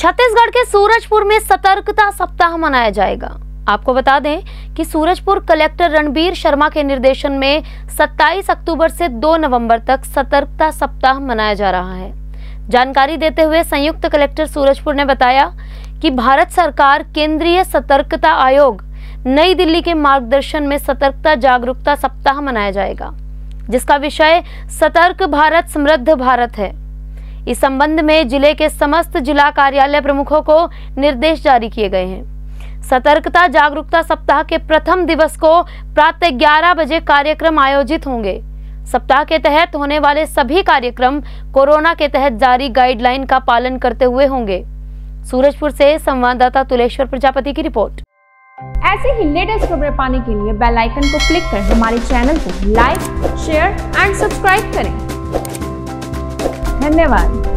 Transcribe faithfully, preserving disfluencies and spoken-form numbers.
छत्तीसगढ़ के सूरजपुर में सतर्कता सप्ताह मनाया जाएगा। आपको बता दें कि सूरजपुर कलेक्टर रणबीर शर्मा के निर्देशन में सत्ताईस अक्टूबर से दो नवंबर तक सतर्कता सप्ताह मनाया जा रहा है। जानकारी देते हुए संयुक्त कलेक्टर सूरजपुर ने बताया कि भारत सरकार केंद्रीय सतर्कता आयोग नई दिल्ली के मार्गदर्शन में सतर्कता जागरूकता सप्ताह मनाया जाएगा, जिसका विषय सतर्क भारत समृद्ध भारत है। इस संबंध में जिले के समस्त जिला कार्यालय प्रमुखों को निर्देश जारी किए गए हैं। सतर्कता जागरूकता सप्ताह के प्रथम दिवस को प्रातः ग्यारह बजे कार्यक्रम आयोजित होंगे। सप्ताह के तहत होने वाले सभी कार्यक्रम कोरोना के तहत जारी गाइडलाइन का पालन करते हुए होंगे। सूरजपुर से संवाददाता तुलेश्वर प्रजापति की रिपोर्ट। ऐसे ही लेटेस्ट खबरें पाने के लिए बेल आइकन को क्लिक कर हमारे चैनल को लाइक, शेयर एंड सब्सक्राइब करें। धन्यवाद।